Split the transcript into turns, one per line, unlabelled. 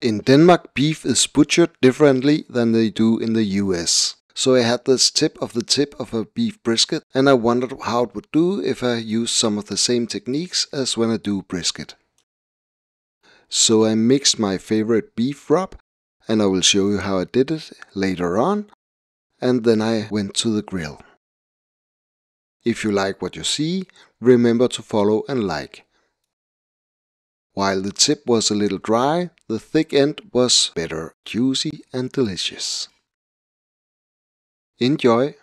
In Denmark, beef is butchered differently than they do in the US. So I had this tip of a beef brisket, and I wondered how it would do if I used some of the same techniques as when I do brisket. So I mixed my favorite beef rub, and I will show you how I did it later on, and then I went to the grill. If you like what you see, remember to follow and like. While the tip was a little dry, the thick end was better, juicy and delicious. Enjoy!